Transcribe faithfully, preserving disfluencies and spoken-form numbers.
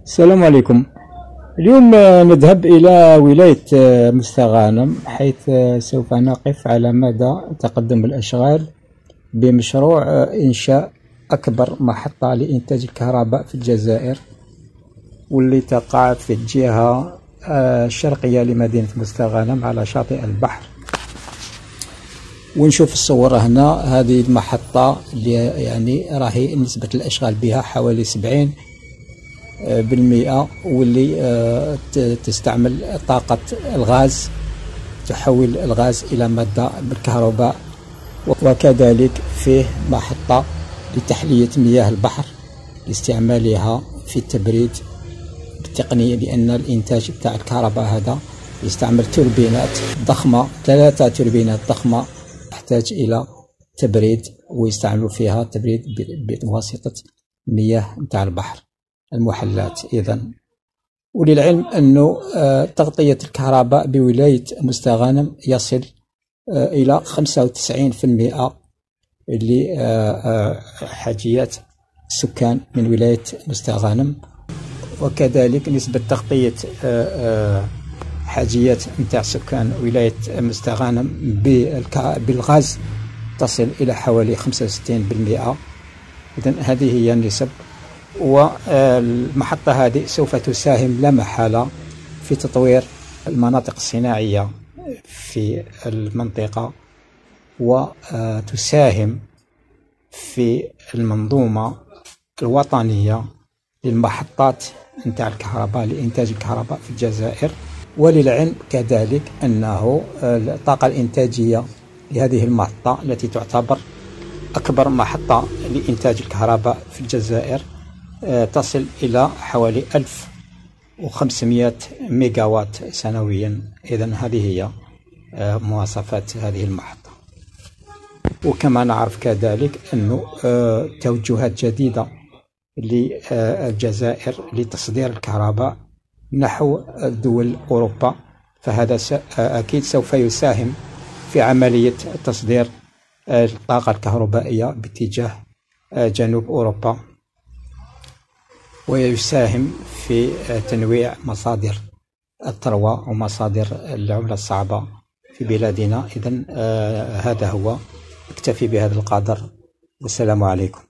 السلام عليكم. اليوم آه، نذهب إلى ولاية آه، مستغانم، حيث آه، سوف نقف على مدى تقدم الأشغال بمشروع آه، إنشاء أكبر محطة لإنتاج الكهرباء في الجزائر، واللي تقع في الجهة آه، الشرقية لمدينة مستغانم على شاطئ البحر. ونشوف الصور هنا. هذه المحطة اللي يعني راهي نسبة الأشغال بها حوالي سبعين بالمئة، واللي تستعمل طاقة الغاز، تحول الغاز إلى مادة بالكهرباء. وكذلك فيه محطة لتحلية مياه البحر لاستعمالها في التبريد بالتقنية، لأن الإنتاج بتاع الكهرباء هذا يستعمل توربينات ضخمة، ثلاثة توربينات ضخمة تحتاج إلى تبريد، ويستعملوا فيها تبريد بواسطة مياه متاع البحر المحلات. إذن وللعلم أنه تغطية الكهرباء بولاية مستغانم يصل إلى خمسة وتسعين بالمئة لحاجيات السكان من ولاية مستغانم، وكذلك نسبة تغطية حاجيات متاع سكان ولاية مستغانم بالغاز تصل إلى حوالي خمسة وستين بالمئة. إذن هذه هي النسب. والمحطة هذه سوف تساهم لا محالة في تطوير المناطق الصناعية في المنطقة، وتساهم في المنظومة الوطنية للمحطات نتاع الكهرباء لإنتاج الكهرباء في الجزائر. وللعلم كذلك أنه الطاقة الإنتاجية لهذه المحطة التي تعتبر أكبر محطة لإنتاج الكهرباء في الجزائر تصل إلى حوالي ألف وخمسمئة ميجاوات سنويا. إذن هذه هي مواصفات هذه المحطة. وكما نعرف كذلك أنه توجهات جديدة للجزائر لتصدير الكهرباء نحو دول أوروبا، فهذا أكيد سوف يساهم في عملية تصدير الطاقة الكهربائية باتجاه جنوب أوروبا، ويساهم في تنويع مصادر الثروة ومصادر العملة الصعبة في بلادنا. إذن هذا هو. اكتفي بهذا القدر، والسلام عليكم.